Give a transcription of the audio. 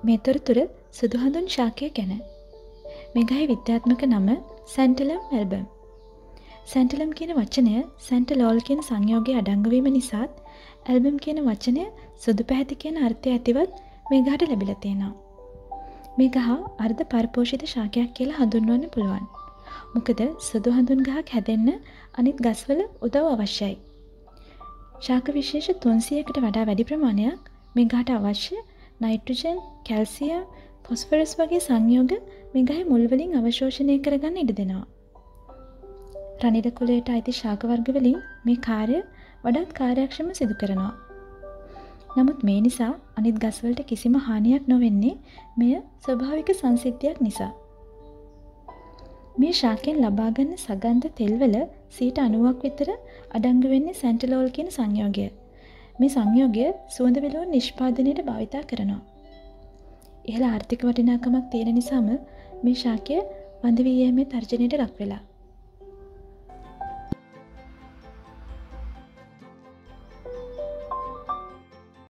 මේ තොරතුර සුදු හඳුන් ශාකය ගැන. මේගහේ විද්‍යාත්මක නම සැන්ටලම් ඇල්බම්. සැන්ටලම් කියන වචනය සැන්ටලෝල් කියන සංයෝගයේ අඩංගු වීම නිසාත් ඇල්බම් කියන වචනය සුදු පැහැති කියන අර්ථය ඇතිවත් මේගහට ලැබිලා තියෙනවා. මේගහ අර්ධ පරිපෝෂිත ශාකයක් කියලා හඳුන්වන්න පුළුවන්. මොකද සුදු හඳුන් ගහක් හැදෙන්න අනිත් ගස්වල උදව් අවශ්‍යයි. ශාක විශේෂ 300කට වඩා වැඩි ප්‍රමාණයක් මේගහට අවශ්‍ය නයිට්‍රජන්, කැල්සියම්, ෆොස්ෆරස් වගේ සංයෝග මේගහේ මුල් වලින් අවශෝෂණය කරගන්න ඉඩ දෙනවා. රනිල කුලයට අයිති ශාක වර්ග වලින් මේ කාර්ය වඩාත් කාර්යක්ෂමව සිදු කරනවා. නමුත් මේ නිසා අනිත් ගස්වලට කිසිම හානියක් නොවෙන්නේ මෙය ස්වභාවික සංසිද්ධියක් නිසා. මේ ශාකයෙන් ලබා ගන්න සගන්ධ තෙල්වල 90% විතර අඩංගු වෙන්නේ සැන්ටලෝල් කියන සංයෝගය. මේ සංයෝගය සුවඳ විලවුන් නිෂ්පාදනයට භාවිතා කරනවා. ඉහළ ආර්ථික වටිනාකමක් තියෙන නිසාම මේ ශාකය වඳ වී යෑමේ තර්ජනයට ලක් වෙලා.